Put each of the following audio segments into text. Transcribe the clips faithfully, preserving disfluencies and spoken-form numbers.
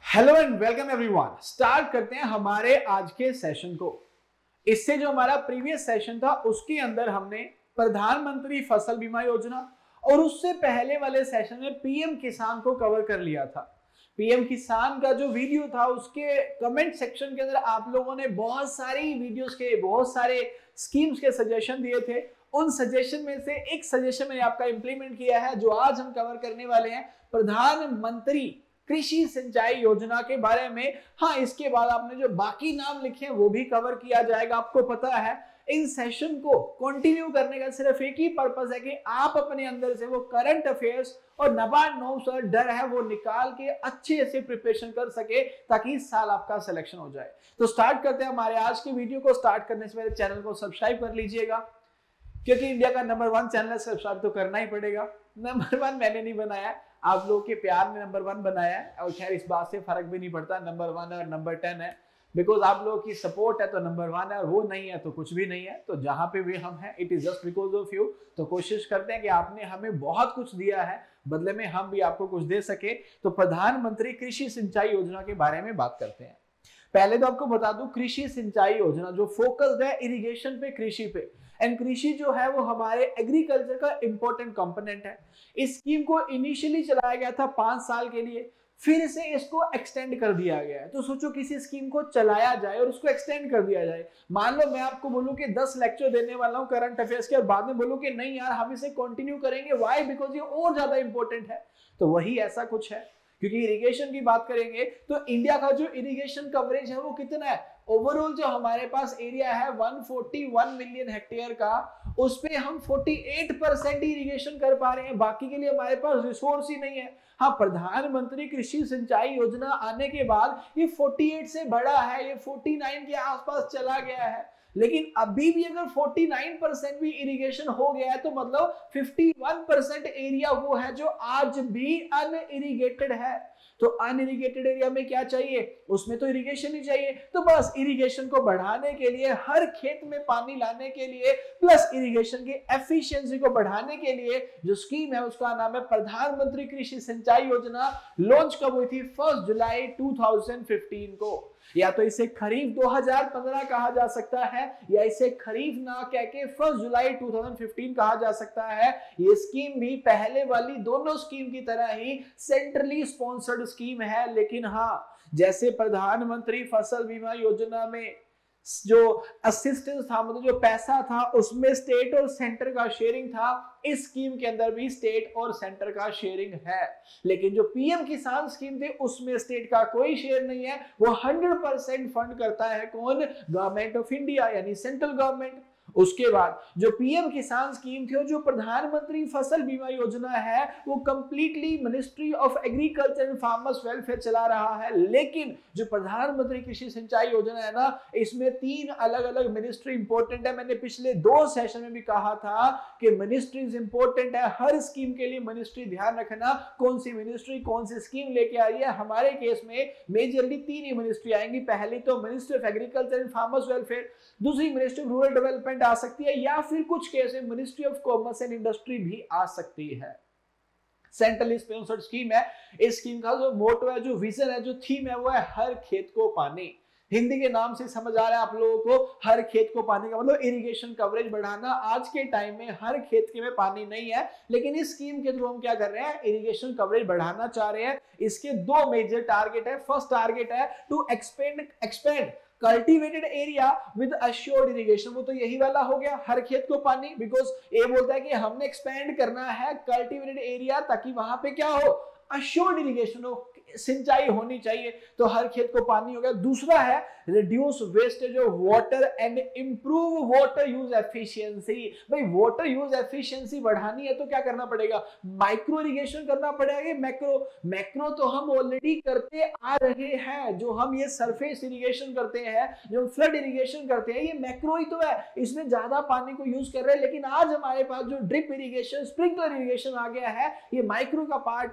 Hello and welcome everyone. Start करते हैं हमारे आज के सेशन को। इससे जो हमारा प्रीवियस सेशन था उसके अंदर हमने प्रधानमंत्री फसल बीमा योजना और उससे पहले वाले सेशन में पीएम किसान को कवर कर लिया था। पीएम किसान का जो वीडियो था उसके कमेंट सेक्शन के अंदर आप लोगों ने बहुत सारी वीडियोस के बहुत सारे स्कीम्स के सजेशन दिए थे। उन सजेशन में से एक सजेशन मैंने आपका इंप्लीमेंट किया है जो आज हम कवर करने वाले हैं, प्रधानमंत्री कृषि सिंचाई योजना के बारे में। हाँ, इसके बाद आपने जो बाकी नाम लिखे हैं वो भी कवर किया जाएगा। आपको पता है इन सेशन को कंटिन्यू करने का सिर्फ एक ही पर्पस है कि आप अपने अंदर से वो करंट अफेयर्स और नबार्ड नोट्स और डर है वो निकाल के अच्छे से प्रिपरेशन कर सके ताकि इस साल आपका सिलेक्शन हो जाए। तो स्टार्ट करते हैं हमारे आज की वीडियो को। स्टार्ट करने से पहले चैनल को सब्सक्राइब कर लीजिएगा क्योंकि इंडिया का नंबर वन चैनल है, सब्सक्राइब तो करना ही पड़ेगा। नंबर वन मैंने नहीं बनाया, आप लोगों के प्यार ने नंबर वन बनाया है और खैर इस बात से फर्क भी नहीं पड़ता नंबर वन और नंबर टेन है, बिकॉज आप लोगों की सपोर्ट है तो नंबर वन है और वो नहीं है तो कुछ भी नहीं है। तो जहां पे भी हम हैं it is just because of you. तो कोशिश करते हैं कि आपने हमें बहुत कुछ दिया है, बदले में हम भी आपको कुछ दे सके। तो प्रधानमंत्री कृषि सिंचाई योजना के बारे में बात करते हैं। पहले तो आपको बता दूं, कृषि सिंचाई योजना जो फोकस्ड है इरिगेशन पे, कृषि पे, एंड कृषि जो है वो हमारे एग्रीकल्चर का इंपॉर्टेंट कंपोनेंट है। इस स्कीम को इनिशियली चलाया गया था पांच साल के लिए, फिर से इसको एक्सटेंड कर दिया गया है। तो सोचो किसी स्कीम को चलाया जाए और उसको एक्सटेंड कर दिया जाए। मान लो मैं आपको बोलूं कि दस लेक्चर देने वाला हूं करंट अफेयर्स के और बाद में बोलूं कि नहीं यार हम इसे कंटिन्यू करेंगे, व्हाई? बिकॉज ये और ज्यादा इंपॉर्टेंट है। तो वही ऐसा कुछ है, क्योंकि इरिगेशन की बात करेंगे तो इंडिया का जो इरिगेशन कवरेज है वो कितना है, ओवरऑल जो हमारे पास एरिया है एक सौ इकतालीस मिलियन हेक्टेयर का, उस पे हम अड़तालीस परसेंट इरिगेशन कर पा रहे हैं, बाकी के लिए हमारे पास रिसोर्स ही नहीं है। हाँ, प्रधानमंत्री कृषि सिंचाई योजना आने के बाद ये अड़तालीस से बड़ा है, ये उनचास के आसपास चला गया है, लेकिन अभी भी अगर उनचास परसेंट भी इरिगेशन हो गया है तो मतलब इक्यावन परसेंट एरिया वो है जो आज भी अनइरिगेटेड है। तो अनइरिगेटेड एरिया में क्या चाहिए, उसमें तो इरिगेशन ही चाहिए। तो बस इरिगेशन को बढ़ाने के लिए, हर खेत में पानी लाने के लिए, प्लस इरिगेशन की एफिशिएंसी को बढ़ाने के लिए जो स्कीम है उसका नाम है प्रधानमंत्री कृषि सिंचाई योजना। लॉन्च कब हुई थी? फर्स्ट जुलाई दो हज़ार पंद्रह को। या तो इसे खरीफ दो हज़ार पंद्रह कहा जा सकता है या इसे खरीफ ना कह के फर्स्ट जुलाई दो हज़ार पंद्रह कहा जा सकता है। ये स्कीम भी पहले वाली दोनों स्कीम की तरह ही सेंट्रली स्पॉन्सर्ड स्कीम है, लेकिन हाँ, जैसे प्रधानमंत्री फसल बीमा योजना में जो असिस्टेंस था, मतलब जो पैसा था उसमें स्टेट और सेंटर का शेयरिंग था, इस स्कीम के अंदर भी स्टेट और सेंटर का शेयरिंग है। लेकिन जो पीएम किसान स्कीम थी उसमें स्टेट का कोई शेयर नहीं है, वो सौ परसेंट फंड करता है कौन? गवर्नमेंट ऑफ इंडिया, यानी सेंट्रल गवर्नमेंट। उसके बाद जो पीएम किसान स्कीम थी और जो प्रधानमंत्री फसल बीमा योजना है वो completely ministry of agriculture and farmers welfare चला रहा है। लेकिन जो प्रधानमंत्री कृषि सिंचाई योजना है ना, इसमें तीन अलग अलग मिनिस्ट्री इंपॉर्टेंट है। मैंने पिछले दो सेशन में भी कहा था कि मिनिस्ट्रीज इंपॉर्टेंट है, हर स्कीम के लिए मिनिस्ट्री ध्यान रखना, कौन सी मिनिस्ट्री कौन सी स्कीम लेके आ रही है। हमारे केस में मेजरली तीन ही मिनिस्ट्री आएंगी। पहली तो ministry of agriculture and farmers welfare, दूसरी मिनिस्ट्री ऑफ रूरल डेवलपमेंट आ सकती है, या फिर कुछ केस में ministry of commerce and industry भी आ सकती है। सेंट्रली स्पॉन्सर्ड स्कीम है। इस स्कीम का जो मोटो है, जो विजन है, जो थीम है वो है हर खेत को पानी। हिंदी के नाम से समझ आ रहा है आप लोगों को, हर खेत को पानी का मतलब इरिगेशन कवरेज बढ़ाना। आज के टाइम में हर खेत के में पानी नहीं है, लेकिन इस स्कीम के थ्रू हम क्या कर रहे हैं, इरिगेशन कवरेज बढ़ाना चाह रहे हैं। इसके दो मेजर टारगेट है। फर्स्ट टारगेट है to expand expand cultivated area with assured irrigation, वो तो यही वाला हो गया, हर खेत को पानी। बिकॉज ये बोलता है कि हमने एक्सपेंड करना है कल्टीवेटेड एरिया ताकि वहां पे क्या हो, अश्योर्ड इरिगेशन हो, सिंचाई होनी चाहिए, तो हर खेत को पानी हो गया। दूसरा है reduce wastage of water and improve water use efficiency. भाई वाटर यूज एफिशिएंसी बढ़ानी है तो क्या करना पड़ेगा, माइक्रो इरिगेशन करना पड़ेगा। मैक्रो मैक्रो तो हम ऑलरेडी करते आ रहे हैं, जो हम ये सरफेस इरिगेशन करते हैं, जो फ्लड इरिगेशन करते हैं, ये मैक्रो ही तो है, इसमें ज्यादा पानी को यूज कर रहे हैं। लेकिन आज हमारे पास जो ड्रिप इरिगेशन, स्प्रिंकलर इरिगेशन आ गया है, ये माइक्रो का पार्ट है।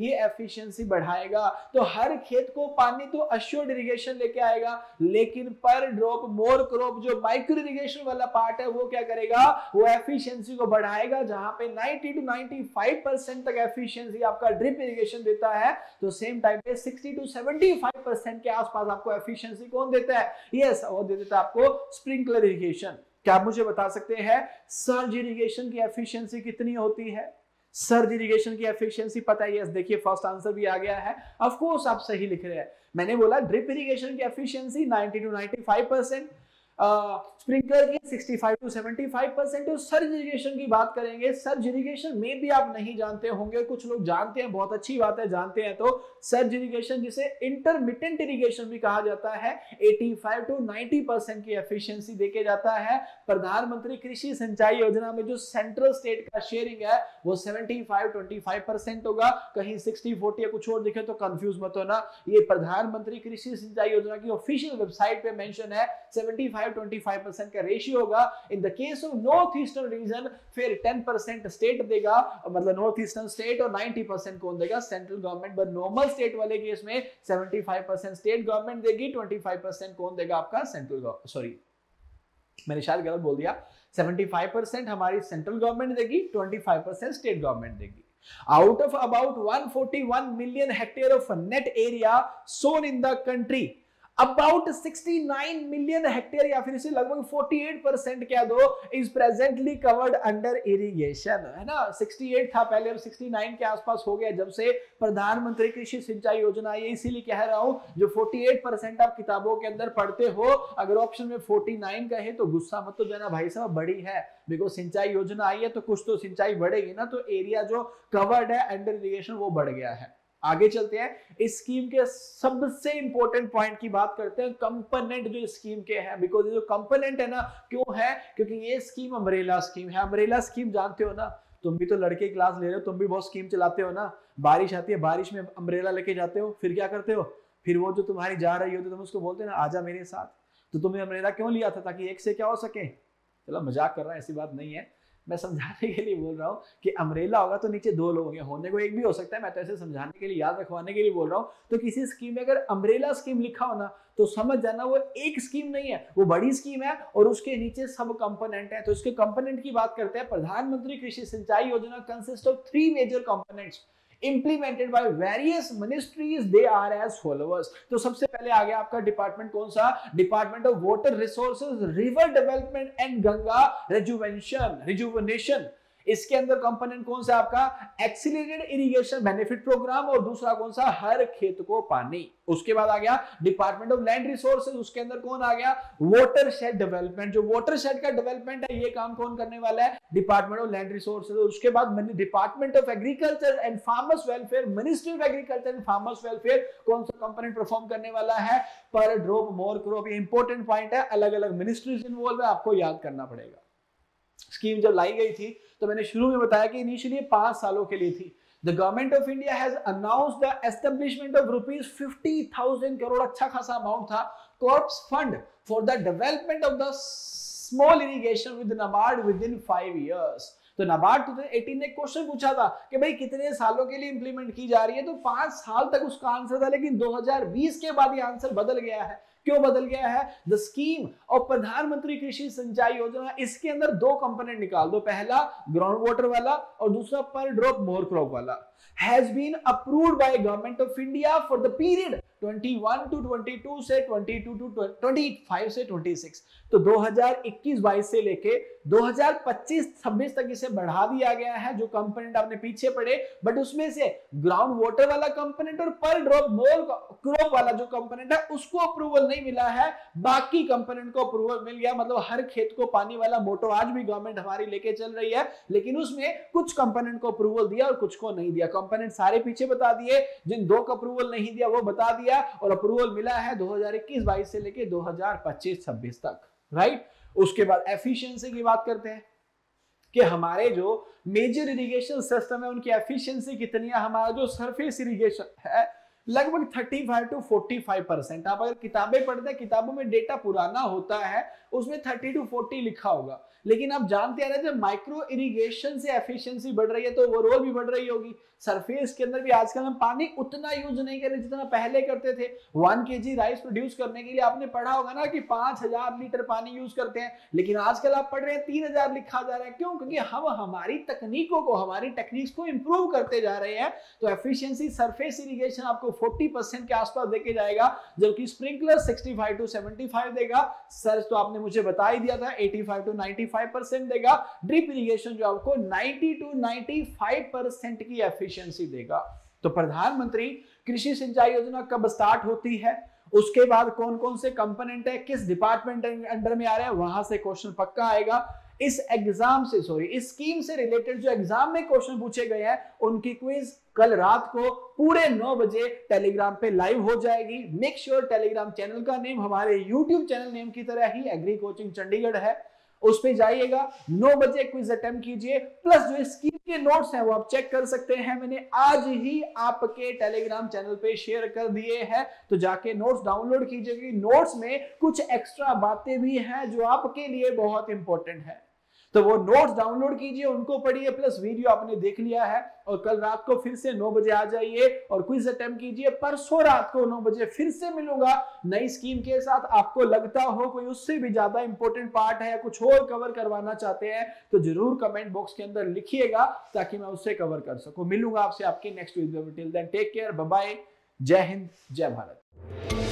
ये एफिशिएंसी बढ़ाएगा। तो हर खेत को पानी तो अश्योर्ड इरिगेशन लेके आएगा, लेकिन पर ड्रॉप मोर क्रॉप जो माइक्रो इरिगेशन वाला पार्ट है वो क्या करेगा, वो एफिशिएंसी को बढ़ाएगा। जहां पे नब्बे टू पचानवे परसेंट तक एफिशिएंसी आपका ड्रिप इरिगेशन देता है, तो सेम टाइम पे साठ टू पचहत्तर परसेंट के आसपास आपको एफिशिएंसी कौन देता है, यस वो दे देता है आपको स्प्रिंकलर इरिगेशन। क्या आप मुझे बता सकते हैं सर्ज इरिगेशन की एफिशिएंसी कितनी होती है? सर्ज इरिगेशन की एफिशिएंसी पता है, यस देखिए फर्स्ट आंसर भी आ गया है, ऑफ कोर्स आप सही लिख रहे हैं। मैंने बोला ड्रिप इरिगेशन की एफिशिएंसी नब्बे टू पचानवे परसेंट, स्प्रिंकलर की पैंसठ टू पचहत्तर परसेंट। तो सर्ज इरिगेशन की बात करेंगे, सर्ज इरिगेशन में भी आप नहीं जानते होंगे, कुछ लोग जानते हैं, बहुत अच्छी बात है जानते हैं। तो सर्ज इरिगेशन जिसे इंटरमिटेंट इरिगेशन भी कहा जाता है, पचासी टू नब्बे परसेंट की एफिशिएंसी देके जाता है। प्रधानमंत्री कृषि सिंचाई योजना में जो सेंट्रल स्टेट का शेयरिंग है वो पचहत्तर पच्चीस परसेंट होगा, कहीं साठ चालीस या कुछ और दिखे तो कंफ्यूज मत होना। ये प्रधानमंत्री कृषि सिंचाई योजना की ऑफिशियल वेबसाइट पे मेंशन है, पचहत्तर पच्चीस परसेंट का रेशियो होगा। In the case of north eastern region फिर दस परसेंट स्टेट देगा, मतलब नॉर्थ ईस्टर्न स्टेट, और नब्बे परसेंट कौन देगा, central government. But normal state वाले केस में पचहत्तर परसेंट स्टेट गवर्नमेंट देगी, पच्चीस परसेंट कौन देगा आपका सेंट्रल गवर्नमेंट, सॉरी मैंने शायद गलत बोल दिया, पचहत्तर परसेंट हमारी सेंट्रल गवर्नमेंट देगी, पच्चीस परसेंट स्टेट गवर्नमेंट देगी। Out of about one hundred forty-one million hectare of net area sown in the country, about sixty-nine million hectare या फिर इसे लगभग अड़तालीस परसेंट क्या दो is presently covered under irrigation, है ना। अड़सठ था पहले, अब उनहत्तर के आसपास हो गया जब से प्रधानमंत्री कृषि सिंचाई योजना आई है। इसीलिए कह रहा हूं जो अड़तालीस परसेंट आप किताबों के अंदर पढ़ते हो, अगर ऑप्शन में उनचास का है तो गुस्सा मत तो देना भाई साहब, बड़ी है, बिकॉज सिंचाई योजना आई है तो कुछ तो सिंचाई बढ़ेगी ना, तो एरिया जो कवर्ड है अंडर इरिगेशन वो बढ़ गया है। आगे चलते हैं, इस स्कीम के सबसे इंपॉर्टेंट पॉइंट की बात करते हैं, कंपोनेंट जो स्कीम के हैं। बिकॉज जो कंपोनेंट है ना, क्यों है, क्योंकि ये स्कीम अम्ब्रेला स्कीम है। अम्ब्रेला स्कीम जानते हो ना, तुम भी तो लड़के क्लास ले रहे हो, तुम भी बहुत स्कीम चलाते हो ना। बारिश आती है, बारिश में अम्ब्रेला लेके जाते हो, फिर क्या करते हो, फिर वो जो तुम्हारी जा रही होती तुम उसको बोलते हो ना आजा मेरे साथ। तो तुमने अम्ब्रेला क्यों लिया था, ताकि एक से क्या हो सके। चलो मजाक कर रहा है, ऐसी बात नहीं है, मैं समझाने के लिए बोल रहा हूँ कि अम्ब्रेला होगा तो नीचे दो लोग होंगे, होने को एक भी हो सकता है, मैं तो ऐसे समझाने के लिए, याद रखवाने के लिए बोल रहा हूँ। तो किसी स्कीम में अगर अम्ब्रेला स्कीम लिखा हो ना, तो समझ जाना वो एक स्कीम नहीं है, वो बड़ी स्कीम है और उसके नीचे सब कंपोनेंट है। तो इसके कंपोनेंट की बात करते हैं। प्रधानमंत्री कृषि सिंचाई योजना consist of three major components implemented by various ministries, they are as followers। तो सबसे पहले आ गया आपका डिपार्टमेंट कौन सा, department of water resources, river development and Ganga rejuvenation rejuvenation. इसके अंदर कंपोनेंट कौन सा आपका, एक्सीलरेटेड इरिगेशन बेनिफिट प्रोग्राम, और दूसरा कौन सा, हर खेत को पानी। उसके बाद आ गया डिपार्टमेंट ऑफ लैंड रिसोर्सेज, उसके अंदर कौन आ गया, वाटर शेड डेवलपमेंट। जो वाटर शेड का डेवलपमेंट है ये काम कौन करने वाला है, डिपार्टमेंट ऑफ लैंड रिसोर्सेज। उसके बाद department of agriculture and farmers welfare, ministry of agriculture and farmers welfare कौन सा कंपोनेंट परफॉर्म करने वाला है, पर ड्रॉप मोर क्रॉप। ये इंपॉर्टेंट पॉइंट है, अलग अलग मिनिस्ट्रीज इन्वॉल्व है, आपको याद करना पड़ेगा। स्कीम जब लाई गई थी तो मैंने शुरू में बताया कि इनिशियली पांच सालों के लिए थी। The government of India has announced the establishment of rupees fifty thousand crore, अच्छा खासा अमाउंट था, corpus fund for the development of the small irrigation with NABARD within five years. तो नाबार्ड दो हज़ार अठारह ने क्वेश्चन पूछा था कि भाई कितने सालों के लिए इंप्लीमेंट की जा रही है, तो पांच साल तक उसका आंसर था, लेकिन दो हज़ार बीस के बाद ये आंसर बदल गया है। क्यों बदल गया है, द स्कीम ऑफ प्रधानमंत्री कृषि सिंचाई योजना, इसके अंदर दो कंपोनेंट निकाल दो, पहला ग्राउंड वाटर वाला और दूसरा पर ड्रॉप मोर क्रॉप वाला, has been approved by government of India for the period इक्कीस टू बाईस से बाईस टू पच्चीस से छब्बीस। तो दो हज़ार इक्कीस बाईस से लेके दो हज़ार पच्चीस छब्बीस तक इसे बढ़ा दिया गया है। जो कंपोनेंट आपने पीछे पढ़े, बट उसमें से ग्राउंड वाटर वाला कंपोनेंट और पर ड्रॉप मोर क्रॉप वाला जो कंपोनेंट है उसको अप्रूवल नहीं मिला है, बाकी कंपोनेंट को अप्रूवल मिल गया। मतलब हर खेत को पानी वाला मोटो आज भी गवर्नमेंट हमारी लेके चल रही है, लेकिन उसमें कुछ कंपोनेंट को अप्रूवल दिया और कुछ को नहीं दिया। कंपोनेंट सारे पीछे बता दिए, जिन दो को अप्रूवल नहीं दिया वो बता दिया, और अप्रूवल मिला है दो हज़ार इक्कीस बाईस से लेके दो हज़ार पच्चीस छब्बीस तक, राइट। उसके बाद एफिशिएंसी की बात करते हैं कि हमारे जो मेजर इरिगेशन सिस्टम है उनकी एफिशिएंसी कितनी है। हमारा जो सरफेस इरिगेशन है लगभग पैंतीस टू पैंतालीस परसेंट। आप अगर किताबें पढ़ते हैं, किताबों में डेटा पुराना होता है, उसमें तीस टू चालीस लिखा होगा, लेकिन आप जानते हैं ना जब माइक्रो इरिगेशन से एफिशिएंसी बढ़ रही है तो ओवरऑल भी बढ़ रही होगी। सरफेस के अंदर भी आजकल हम पानी उतना यूज नहीं कर रहे जितना पहले करते थे। वन केजी राइस प्रोड्यूस करने के लिए आपने पढ़ा होगा ना कि पांच हजार लीटर पानी यूज करते हैं, लेकिन आजकल आप पढ़ रहे हैं तीन हजार लिखा जा रहा है। क्यों? क्योंकि हम हमारी तकनीकों को, हमारी टेक्निक्स को इंप्रूव करते जा रहे हैं। तो एफिशिएंसी सरफेस इरिगेशन आपको चालीस परसेंट के आसपास देके जाएगा, जबकि स्प्रिंकलर पैंसठ टू पचहत्तर देगा। सर्च तो आपने मुझे बता ही दिया था पचासी टू पचानवे परसेंट देगा। ड्रिप इरिगेशन जो आपको नब्बे टू पचानवे परसेंट की एफिशिएंसी देगा। तो प्रधानमंत्री कृषि सिंचाई योजना कब स्टार्ट होती है, उसके बाद कौन कौन से कंपोनेंट है, किस डिपार्टमेंट अंडर में आ रहे हैं, वहां से क्वेश्चन पक्का आएगा। इस एग्जाम से सॉरी इस स्कीम से रिलेटेड जो एग्जाम में क्वेश्चन पूछे गए हैं उनकी क्विज कल रात को पूरे नौ बजे टेलीग्राम पे लाइव हो जाएगी। मेक श्योर टेलीग्राम चैनल का नेम हमारे यूट्यूब चैनल नेम की तरह ही एग्री कोचिंग चंडीगढ़ है, उस पे जाइएगा, नौ बजे क्विज अटेम्प्ट कीजिए। प्लस जो स्कीम के नोट्स हैं वो आप चेक कर सकते हैं, मैंने आज ही आपके टेलीग्राम चैनल पे शेयर कर दिए हैं, तो जाके नोट्स डाउनलोड कीजिए। नोट्स में कुछ एक्स्ट्रा बातें भी हैं जो आपके लिए बहुत इंपॉर्टेंट है, तो वो नोट्स डाउनलोड कीजिए, उनको पढ़िए। प्लस वीडियो आपने देख लिया है और कल रात को फिर से नौ बजे आ जाइए और क्विज अटेम्प्ट कीजिए। परसों रात को नौ बजे फिर से मिलूंगा नई स्कीम के साथ। आपको लगता हो कोई उससे भी ज्यादा इंपॉर्टेंट पार्ट है या कुछ और कवर करवाना चाहते हैं तो जरूर कमेंट बॉक्स के अंदर लिखिएगा ताकि मैं उससे कवर कर सकूं। मिलूंगा आपसे आपके नेक्स्ट वीडियो में। Till then take care, bye bye, जय हिंद, जय भारत।